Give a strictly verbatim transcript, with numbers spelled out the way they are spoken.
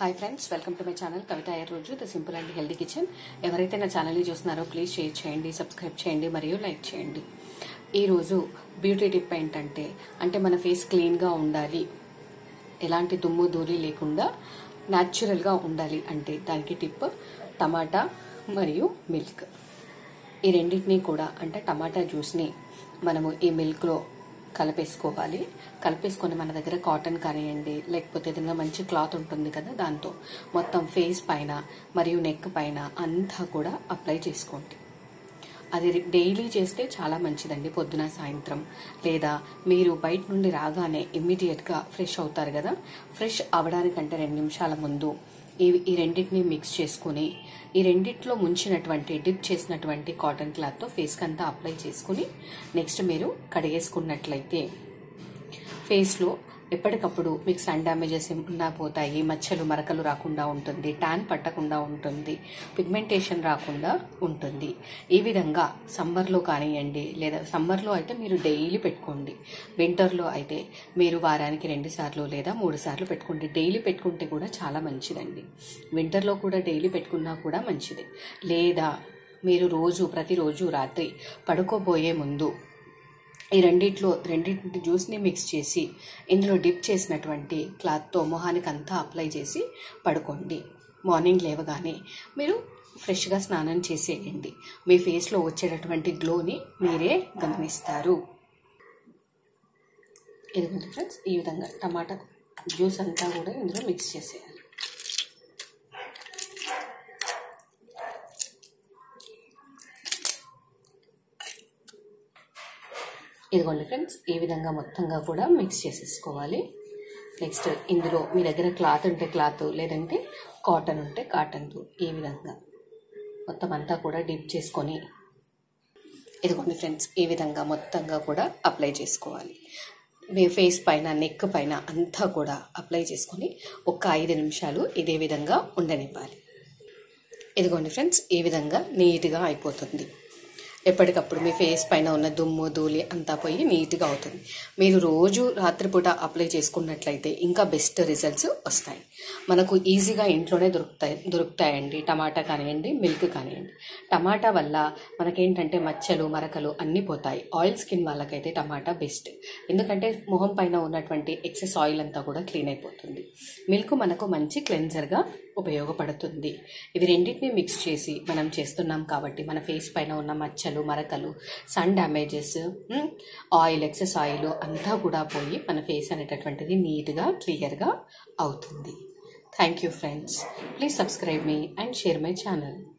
Hi friends, welcome to my channel Kavitha Iyer రోజు the simple and healthy kitchen. ఎవరైతే నా ఛానల్ని చూస్తున్నారో ప్లీజ్ షేర్ చేయండి, సబ్స్క్రైబ్ చేయండి మరియు లైక్ చేయండి. ఈరోజు బ్యూటీ టిప్ ఏంటంటే అంటే మన ఫేస్ క్లీన్గా ఉండాలి, ఎలాంటి దుమ్ము ధూళి లేకుండా న్యాచురల్గా ఉండాలి అంటే దానికి టిప్ టమాటా మరియు మిల్క్. ఈ రెండింటినీ కూడా అంటే టమాటా జ్యూస్ని మనము ఈ మిల్క్లో కలిపేసుకోవాలి. కలిపేసుకొని మన దగ్గర కాటన్ కానివ్వండి, లేకపోతే ఏదైనా మంచి క్లాత్ ఉంటుంది కదా, దాంతో మొత్తం ఫేస్ పైన మరియు నెక్ పైన అంతా కూడా అప్లై చేసుకోండి. అది డైలీ చేస్తే చాలా మంచిదండి. పొద్దున సాయంత్రం లేదా మీరు బయట నుండి రాగానే ఇమ్మీడియట్గా ఫ్రెష్ అవుతారు కదా, ఫ్రెష్ అవడానికంటే రెండు నిమిషాల ముందు ఈ ఈ రెండింటిని మిక్స్ చేసుకుని ఈ రెండిట్లో ముంచినటువంటి డిప్ చేసినటువంటి కాటన్ క్లాత్తో ఫేస్కి అంతా అప్లై చేసుకుని నెక్స్ట్ మీరు కడిగేసుకున్నట్లయితే ఫేస్లో ఎప్పటికప్పుడు మీకు సన్ డ్యామేజెస్ ఉన్నా పోతాయి, మచ్చలు మరకలు రాకుండా ఉంటుంది, ట్యాన్ పట్టకుండా ఉంటుంది, పిగ్మెంటేషన్ రాకుండా ఉంటుంది. ఈ విధంగా సమ్మర్లో కానివ్వండి, లేదా సమ్మర్లో అయితే మీరు డైలీ పెట్టుకోండి, వింటర్లో అయితే మీరు వారానికి రెండు సార్లు లేదా మూడు సార్లు పెట్టుకోండి. డైలీ పెట్టుకుంటే కూడా చాలా మంచిదండి. వింటర్లో కూడా డైలీ పెట్టుకున్నా కూడా మంచిది. లేదా మీరు రోజు ప్రతిరోజు రాత్రి పడుకోబోయే ముందు ఈ రెండిట్లో రెండింటి జ్యూస్ని మిక్స్ చేసి ఇందులో డిప్ చేసినటువంటి క్లాత్తో మొహానికి అంతా అప్లై చేసి పడుకోండి. మార్నింగ్ లేవగానే మీరు ఫ్రెష్గా స్నానం చేసేయండి. మీ ఫేస్లో వచ్చేటటువంటి గ్లోని మీరే గమనిస్తారు. ఇదిగోండి ఫ్రెండ్స్, ఈ విధంగా టమాటా జ్యూస్ అంతా కూడా ఇందులో మిక్స్ చేసేయాలి. ఇదిగోండి ఫ్రెండ్స్, ఈ విధంగా మొత్తంగా కూడా మిక్స్ చేసేసుకోవాలి. నెక్స్ట్ ఇందులో మీ దగ్గర క్లాత్ ఉంటే క్లాత్, లేదంటే కాటన్ ఉంటే కాటన్తో ఈ విధంగా మొత్తం అంతా కూడా డిప్ చేసుకొని ఇదిగోండి ఫ్రెండ్స్, ఈ విధంగా మొత్తంగా కూడా అప్లై చేసుకోవాలి. మీ ఫేస్ పైన నెక్ పైన అంతా కూడా అప్లై చేసుకొని ఒక ఐదు నిమిషాలు ఇదే విధంగా ఉండనివ్వాలి. ఇదిగోండి ఫ్రెండ్స్, ఈ విధంగా నీట్గా అయిపోతుంది. ఎప్పటికప్పుడు మీ ఫేస్ పైన ఉన్న దుమ్ము ధూళి అంతా పోయి నీట్గా అవుతుంది. మీరు రోజు రాత్రిపూట అప్లై చేసుకున్నట్లయితే ఇంకా బెస్ట్ రిజల్ట్స్ వస్తాయి. మనకు ఈజీగా ఇంట్లోనే దొరుకుతాయి దొరుకుతాయండి టమాటా కానివ్వండి, మిల్క్ కానివ్వండి. టమాటా వల్ల మనకేంటంటే మచ్చలు మరకలు అన్నీ పోతాయి. ఆయిల్ స్కిన్ వాళ్ళకైతే టమాటా బెస్ట్, ఎందుకంటే మొహం పైన ఉన్నటువంటి ఎక్సెస్ ఆయిల్ అంతా కూడా క్లీన్ అయిపోతుంది. మిల్క్ మనకు మంచి క్లెన్జర్గా ఉపయోగపడుతుంది. ఇవి రెండింటిని మిక్స్ చేసి మనం చేస్తున్నాం కాబట్టి మన ఫేస్ పైన ఉన్న మచ్చలు మరకలు, sun damages, oil excess oil అంతా కూడా పోయి మన ఫేస్ అనేటటువంటిది నీట్గా క్లియర్గా అవుతుంది. Thank you friends. Please subscribe me and share my channel.